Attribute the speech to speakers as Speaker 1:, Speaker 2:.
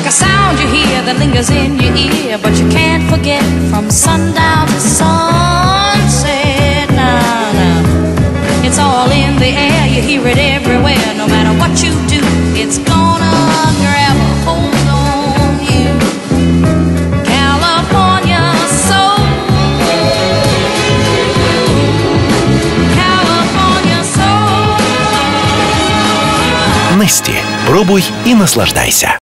Speaker 1: a sound you hear that lingers in your ear, but you can't forget from sundown to sunset. Now, now, it's all in the air, you hear it everywhere. No matter what you do, it's gonna grab a hold on you. California soul, California soul.
Speaker 2: Нести. Пробуй и наслаждайся.